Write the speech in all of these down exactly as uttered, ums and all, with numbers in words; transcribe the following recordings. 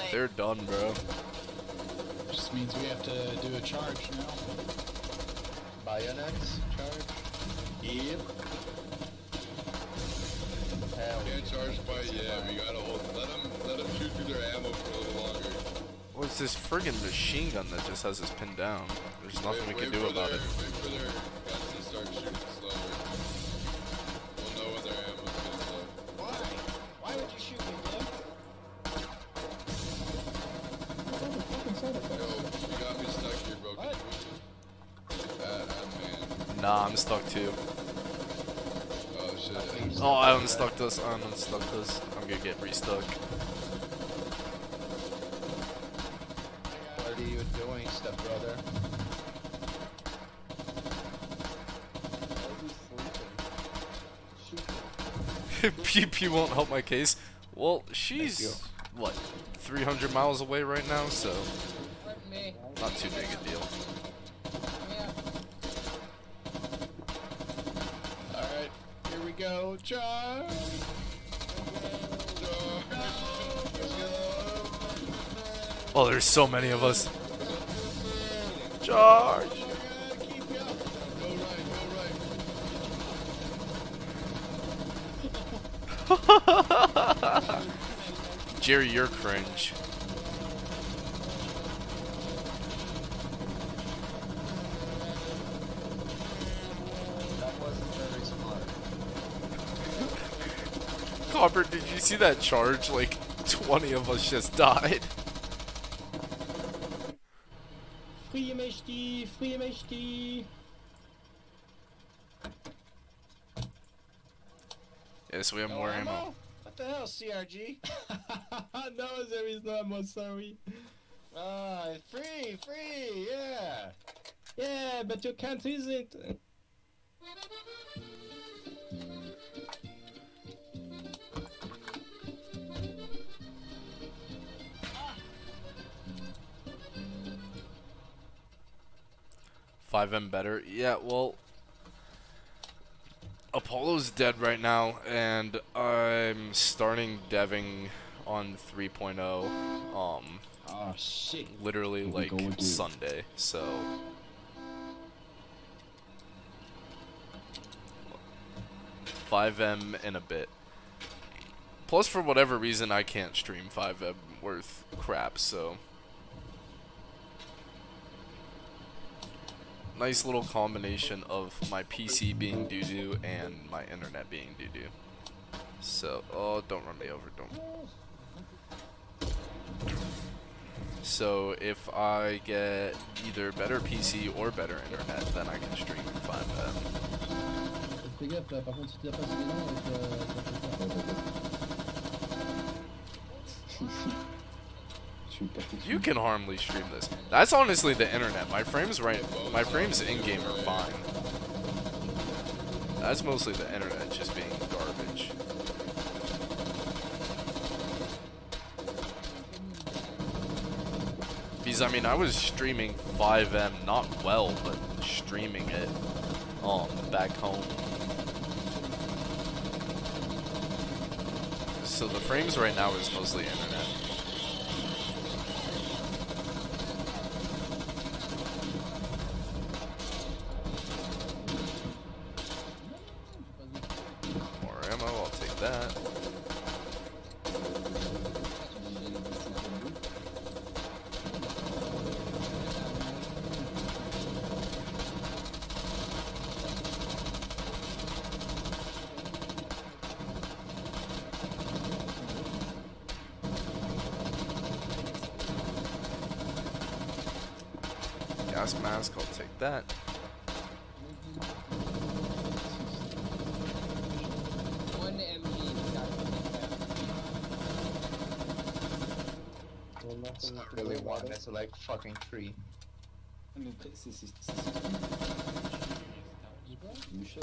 They're done, bro. Just means we have to do a charge now. Bayonets charge? Yep. Hell Can't charge by yeah, we gotta hold let them let them shoot through their ammo for a little longer. Well, it's this friggin' machine gun that just has us pinned down. There's nothing wait, we can wait do about their, it. Wait for their guns to start shooting slower. We'll know when their ammo's getting low. Why? Why would you shoot me, Tim? Yo, you got me stuck here, bro. Can What? you move it? Ah, ah, man. Nah, I'm stuck too. Oh shit. Oh, I unstuck this. I unstuck this. I'm gonna get restuck. What are you doing, step brother? P P won't help my case. Well, she's what, three hundred miles away right now, so not too big a deal. Alright, here we go. Charge! Oh, there's so many of us. Charge! Go right, go right. Jerry, you're cringe. That wasn't very smart. Copper, did you see that charge? Like, twenty of us just died. Free Meshti, free Meshti. Yes, we have No more ammo? ammo. What the hell, C R G? No, there is no more, sorry. Ah, free, free, yeah. Yeah, but you can't use it. five M better? Yeah, well, Apollo's dead right now, and I'm starting deving on three point oh, um, Oh, shit. literally Here we like go again. Sunday, so five M in a bit. Plus, for whatever reason, I can't stream five M worth crap, so nice little combination of my P C being doo-doo and my internet being doo-doo. So, oh, don't run me over, don't. So, if I get either better P C or better internet, then I can stream in five M. Fais gaffe là, par contre, si t'as pas assez d'élan, tu vas You can harmlessly stream this. That's honestly the internet. My frames right, my frames in-game are fine. That's mostly the internet just being garbage. Because I mean, I was streaming five M, not well, but streaming it, um, back home. So the frames right now is mostly internet. More ammo, I'll take that. Gas mask, I'll take that. One M G. It's not really one, it's like fucking three. Mais c'est c'est c'est Michel.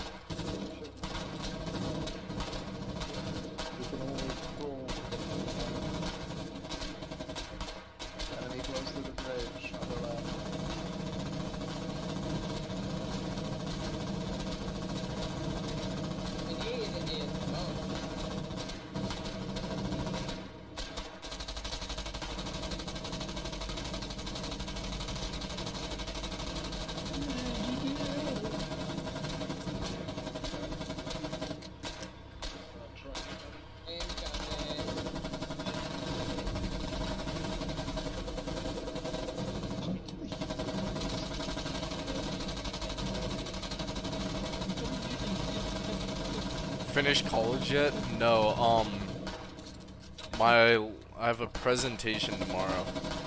Enemy close to the bridge, on the left. finished college yet? No, um, my, I have a presentation tomorrow.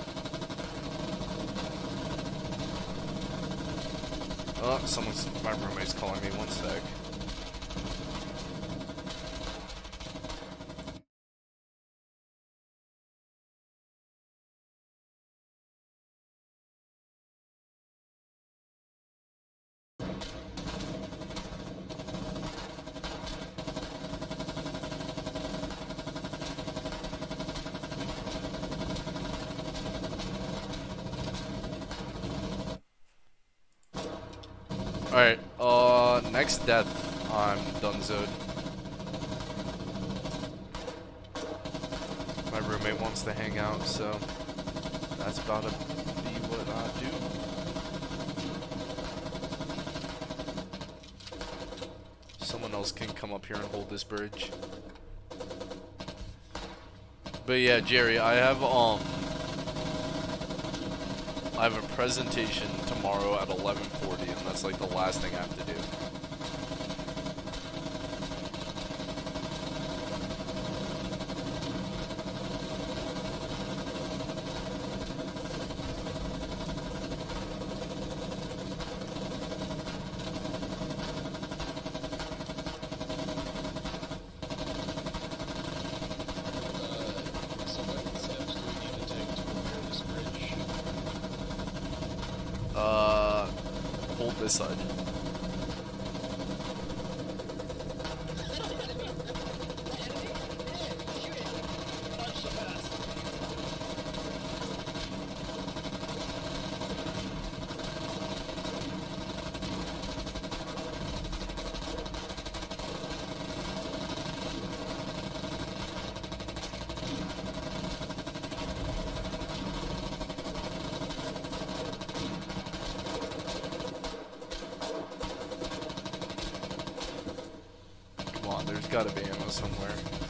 Oh, someone's, my roommate's calling me, one sec. Alright, uh, next death, I'm donezoed. My roommate wants to hang out, so that's about to be what I do. Someone else can come up here and hold this bridge. But yeah, Jerry, I have, um, I have a presentation tomorrow at eleven forty, and that's like the last thing I have to do. So what steps do we need to take to repair this bridge? Uh, hold this side. Come on, there's gotta be ammo somewhere.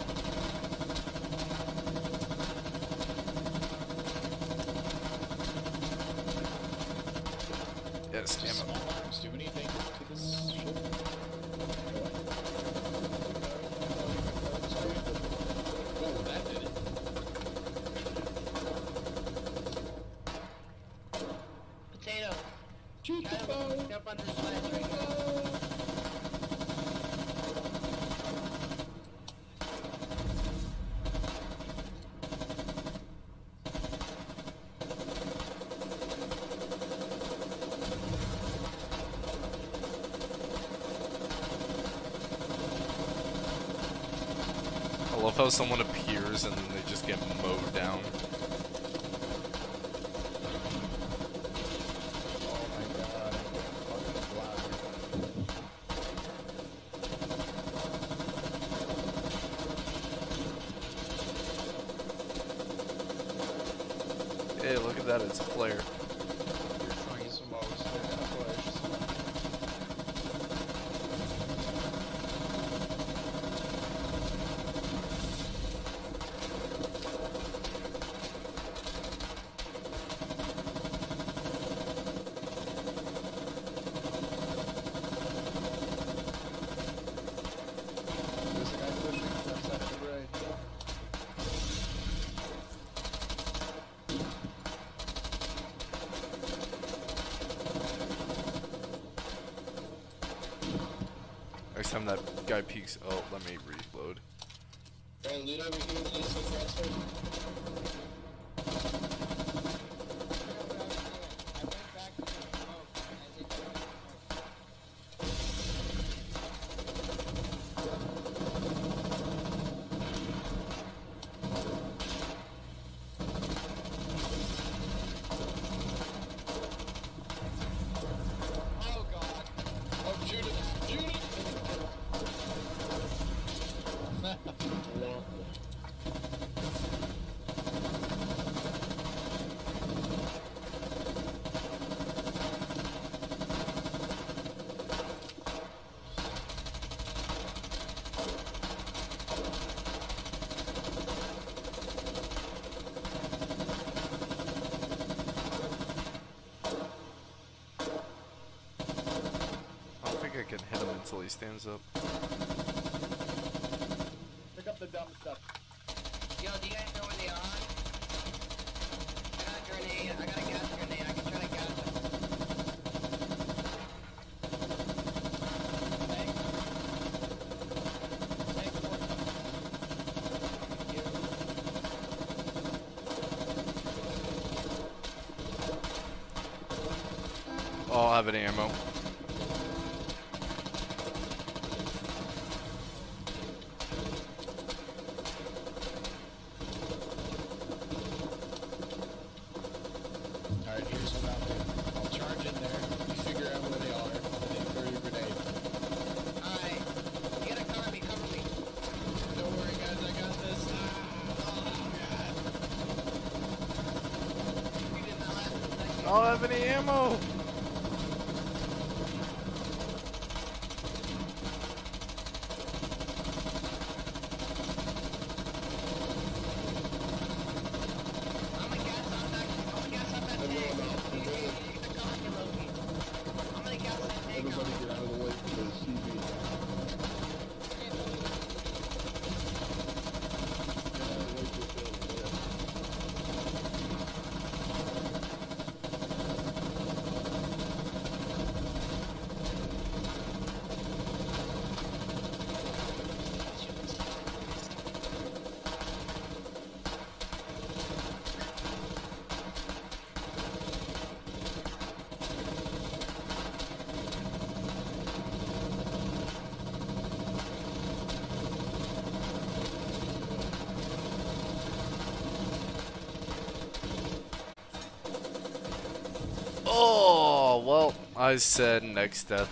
Yes, Just ammo. small arms. Do anything to this ship? Oh, that did it. Potato. Shoot the Jump bow! jump on this ledge right now. I love how someone appears and then they just get mowed down. Oh my god. Fucking bladder. Hey, look at that, it's a flare. You're trying some mouse. They're gonna push. There's a guy pushing left side of the bridge. Next time that guy peeks, oh, let me reload. Alright, lead over here, lead so faster. Oh god. Oh, shoot it! Shoot it! I don't think I can hit him until he stands up. stuff. Yo, do you guys know where they are? I got a grenade. I got a gas grenade. I can try to gas them. Thanks. Thanks for you. Oh, I'll have any ammo. Alright, here's what I'll do. I'll charge in there, you figure out where they are, and then throw your grenade. Alright. You gotta cover me, cover me. Don't worry guys, I got this. Ah, oh god. You did not last a second. I don't have any ammo. I'm gonna gas up that. I'm gonna gas up that tank. You, you, you, you can cover me, Loki. I'm gonna gas that tank up. Everybody get out of the way for the C B. Yeah, wait for the building, yeah. Oh, well, I said next death